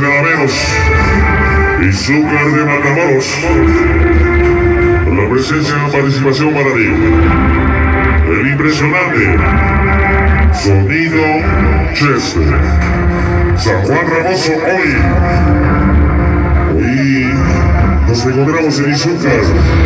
Calaveros y Zúcar de Matamoros. Con la presencia y participación para ti, el impresionante Sonido Chester. San Juan Ramoso hoy nos encontramos en Izúcar.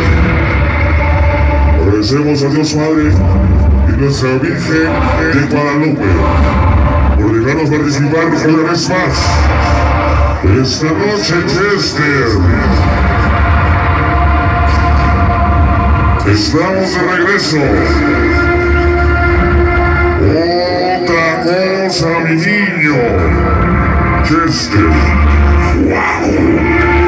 Agradecemos a Dios Padre y nuestra Virgen de Guadalupe por dejarnos participar una vez más esta noche, Chester. Estamos de regreso. Otra cosa, mi niño. Chester. ¡Wow!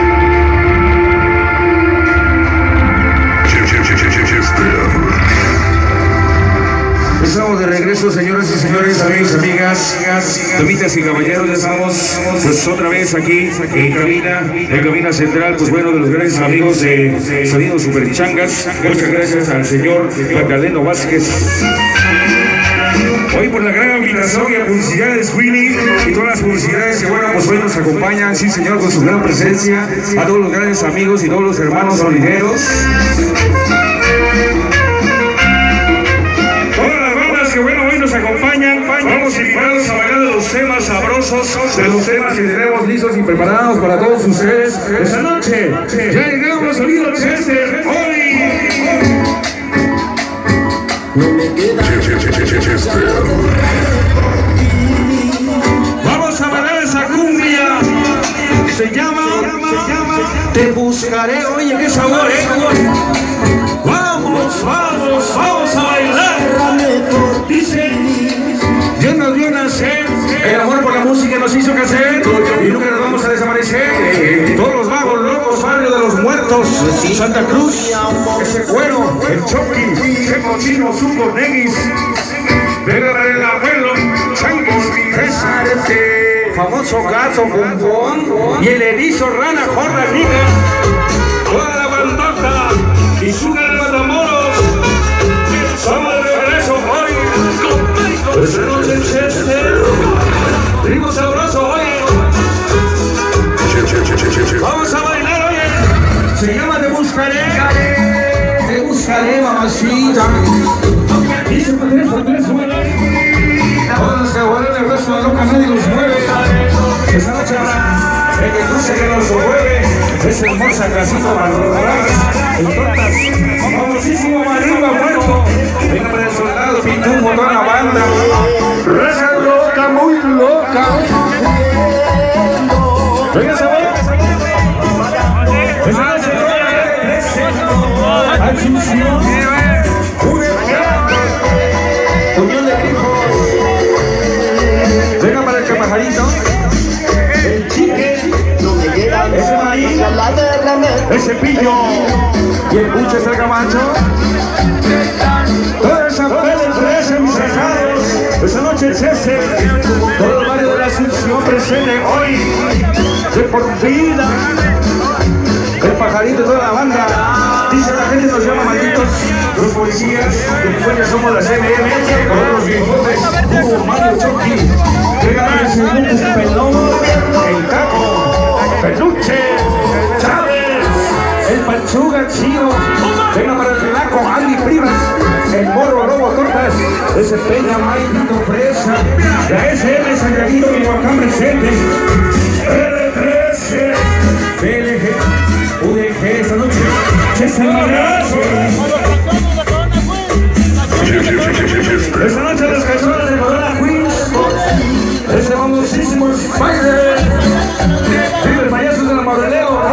Estamos de regreso, señoras y señores, amigos y amigas, damitas y caballeros. Ya estamos pues otra vez aquí en cabina central, pues bueno, de los grandes amigos de Sonido Super Changas. Muchas gracias al señor Magdaleno Vázquez hoy por la gran invitación y la publicidad de Sweeney y todas las publicidades que bueno, pues hoy nos acompañan, sí señor, con su gran presencia, a todos los grandes amigos y todos los hermanos sonideros. Que bueno, hoy nos acompañan, vamos invitados a bailar de los temas sabrosos, de los temas que tenemos listos y preparados para todos ustedes esta noche. Ya llegamos, Sonido Chester, hoy. Vamos a bailar esa cumbia, se llama Te Buscaré. Oye, qué sabor, Vamos a bailar. Dice, Dios nos vio nacer, el amor por la música nos hizo crecer y nunca nos vamos a desaparecer. Todos los vagos locos, barrio de los muertos, Santa Cruz, ese cuero, el Choqui, el cochino, Zuco, Neguis, Vega el abuelo, Changos, César, famoso gato, bombón y el erizo, rana, jorra, niga, toda la bandota y Zúcar de Matamoros. Somos de regreso hoy. Esta noche en Chester, ritmo sabroso hoy. Vamos a bailar hoy. Se llama Te buscaré, mamacita. Dice por tres, todos los caguarones, el resto de loca nadie los mueve. Esta noche habrá el que cruce que nos mueve. Es hermosa casita para rodar. En tortas, famosísimo Mariba Muerto. Venga para el soldado, Pitufo, toda la banda. Raza loca, muy loca. Venga, sabor. Esa noche Asunción. Unión de Grifos. Venga para el Capajarito. El Chique. Ese Marín. Ese Pillo. Y el Buche es el Camacho. Toda esa pele entre mis cejados. Esa noche el Chester. Todo el barrio de la Asunción presente hoy. De por vida. El Pajarito y toda la banda. Dice la gente nos llama malditos. Los policías. Después ya somos la CNM. Con los bigotes. Hugo, Mario, Choqui. Regálame el segundo pelón. El Caco. Peluche. Chávez. El Pachuga Chido. Venga para el Relaco, Andy Primas. El Morro Robo Tortas. Ese Peña, Maldito Fresa. La SM Sangradito y Huacán presente. R13. PLG. UDG esta noche. Chester Madrazo. Esta noche los calzones de Corona Queens. Ese famosísimo Spider. Vive el payaso de la Maurileo.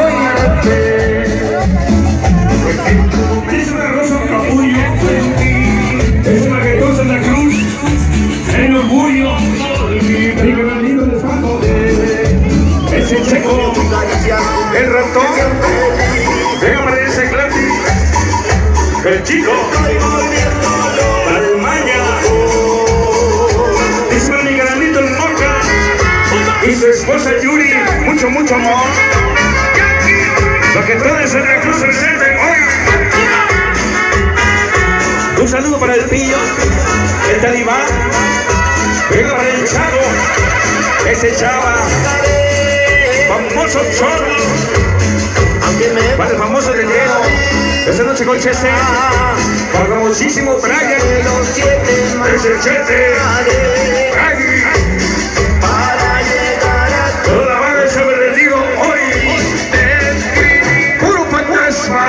Dice una rosa capullo. Ese maquetón Santa Cruz. El orgullo. Rico el lindo de Faco. Ese Checo. El ratón. Venga para ese clásico. El chico. Palmaña. Dice mi granito el Moca. Y su esposa Yuri. Mucho amor. Lo que todo es Santa Cruz presente hoy. Un saludo para el Pillo, el Talibán. Venga para el Chavo, ese Chava. son sordos. Para el famoso del Diego, esta noche con Chester, para el famosísimo Brian, es el Chete, toda la banda se ha perdido hoy, puro fantasma.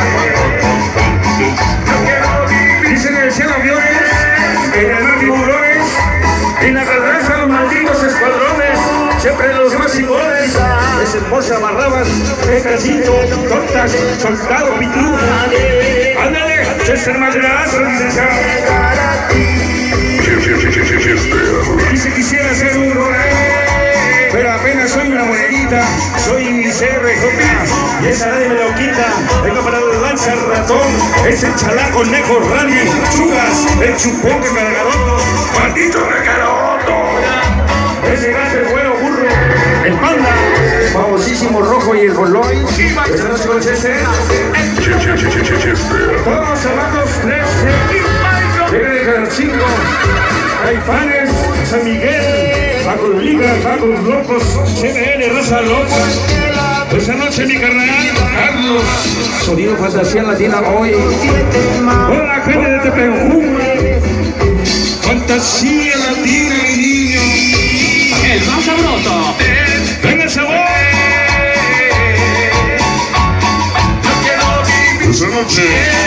Dicen en el cielo aviones, en el mar tiburones, en la carranza los malditos escuadrones, siempre los más chingones. Es hermosa Barrabas, es casito, tortas, soldado, pitú. Ándale, Chester más graso, licenciado. Dice quisiera ser un rey, pero apenas soy una monedita, soy CRJ, y esa nadie me lo quita. Vengo para la danza el ratón, es el chalaco, Neco, Randy, Chugas, el chupón que cargaroto, maldito recaroto. Ese gato, el güero, burro, el panda, famosísimo rojo y el boloy. Esta noche con Chester. Todos abajo 13. Llega de Calarchingo, Caifanes, San Miguel, Paco Liga, Paco Locos, CBL, Raza Loca. Esta noche mi carnal, Carlos, sonido fantasía latina hoy. Hola gente de Tepejú, fantasía latina mi niño. El más sabroso. Venga el sabor. Esta noche,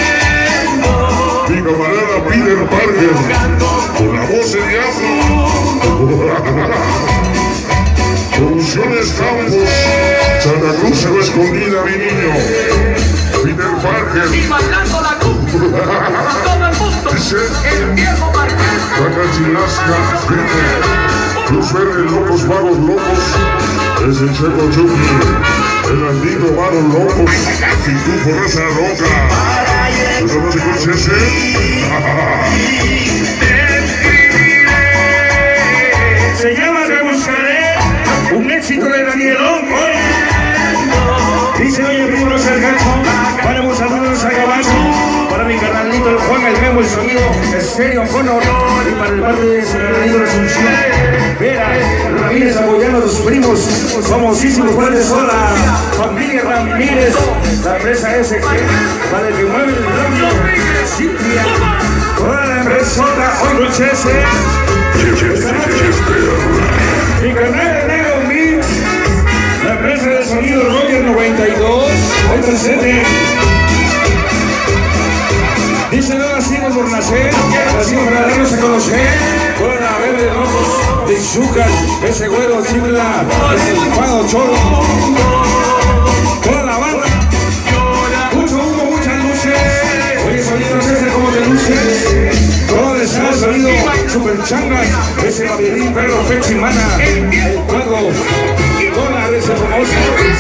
mi camarada Peter Parker, con la voz de diablo. Producciones Campos, Santa Cruz se va escondida, mi niño. Peter Parker. Y bailando la cruz, todo el mundo, Dice, el viejo Marqués. Cacachilasca, Vite, Luz Verde, Locos, Vagos Locos, es el Checo Chucky, el Andito, Vagos Locos, Pitufo, Raza Loca. Esta noche con Chester. Se llama Te Buscaré, un éxito de Danielón. Dice oye primo los Gacho, para vos saludos a Gabacho, para mi carnalito el Juan, el Memo, el sonido estéreo con honor, y para el padre de su querido la Asunción, Vera, Ramírez apoyando a los primos, famosísimos padres sola, familia Ramírez, la empresa SG, para el que mueve el cambio, Silvia, toda la empresota, hoy con Chester. Mi canal de Negro Mix, la empresa de sonido Roger 92, hoy presente. Dice no nacimos por nacer, nacimos para darnos a conocer. Toda la verde de ojos de Izúcar, ese güero chibla, ese infado cholo. Toda la banda, mucho humo, muchas luces. Oye sonido, no sé cómo te luces. Todo el sonido, super changas, ese babilín, perro, pechimana, el juego, y toda ese famoso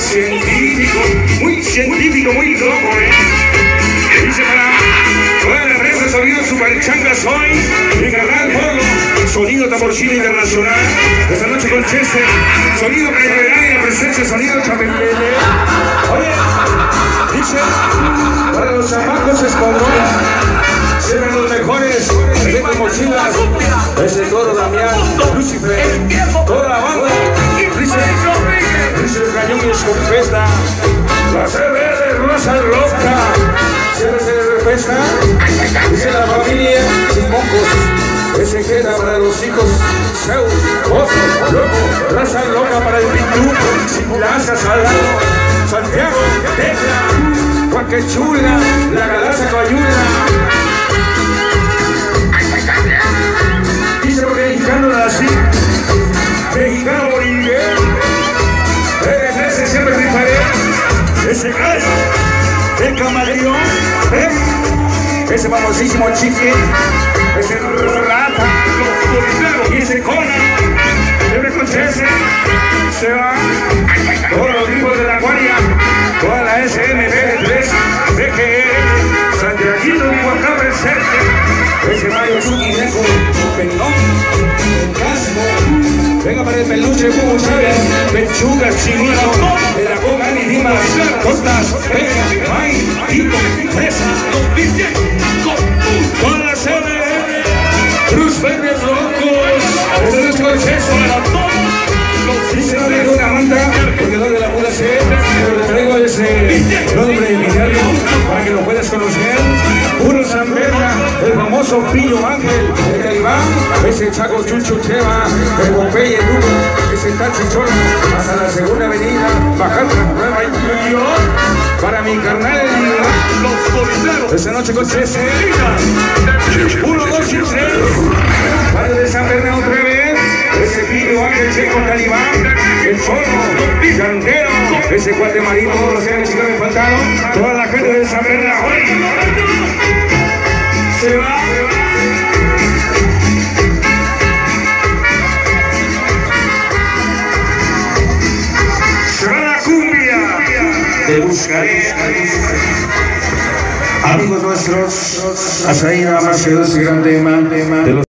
científico, muy loco, dice para toda la empresa sonido super changas hoy, mi canal Polo, sonido Tamborcino Internacional, esta noche con Chester, sonido Cañonera, presencia, sonido Chapelele. Oye, dice, para los chamacos escuadrón, serán los mejores, de mochilas, ese toro Damián, Lucifer, toda la banda, dice el cañón y escopeta, la CBL, Raza Loca, CBC de Repesta, dice la familia, sin mocos, ese queda para los hijos, Zeus, Oso, Loco, Raza Loca para el Pitú, sin plaza, Salado, Santiago, Tecla, Guaquechula, la Galaza Coayula. Dice porque mexicano nací, mexicano moriré, ese siempre rifaré, ese gallo, el camaleón, ese famosísimo chique, ese rata, y ese Conan, siempre con Chester, se va, todos los hijos de la guardia, toda la SMB3, BGL, Santiaguito y Huacá presente, ese Mario Chucky, Neco, Pendón, el Casmo, venga para el peluche, Hugo Chávez, pechugas, chinito, de la coca, ni dimas, tortas, pegas, maíz, tipo, fresas, toda la CBL, Cruz Verdes Locos, ese es nuestro exceso, dice no de una banda, seguidor de la pura sed, pero le traigo ese nombre literario para que lo puedas conocer. Puro San Berna, el famoso Pillo Ángel, el Calibán, ese Chaco Chucho Cheva, el Popeye Lugo, ese Tachi Cholo, hasta la segunda avenida, bajando la Nueva York, para mi carnal, Los Solideros. esta noche con 13, 1, 2 y 3, padre de San Berna otra vez, ese Pillo Ángel Checo Calibán, el Cholo, Llantero, ese cuate marino, los que chicos me faltaron, toda la gente de San Berna, se va. Se va la cumbia. Te buscaré. Amigos nuestros, hasta ahí nada más quedó ese gran tema de los